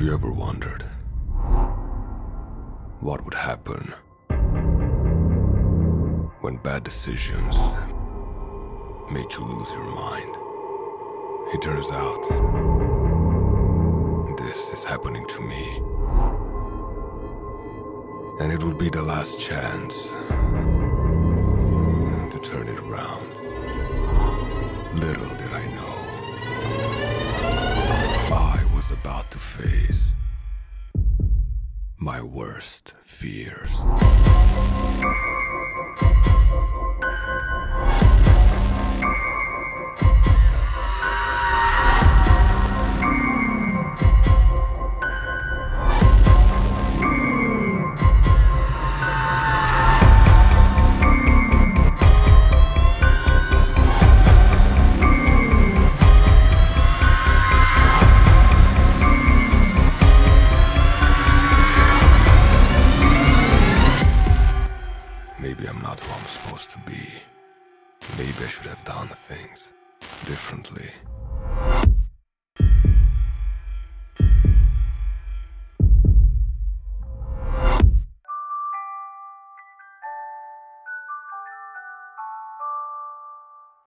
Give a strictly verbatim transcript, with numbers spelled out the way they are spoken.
you ever wondered what would happen when bad decisions make you lose your mind? It turns out this is happening to me, and it would be the last chance to turn it around. Little did I know I was about to face my worst fears. Maybe I'm not who I'm supposed to be. Maybe I should have done things differently.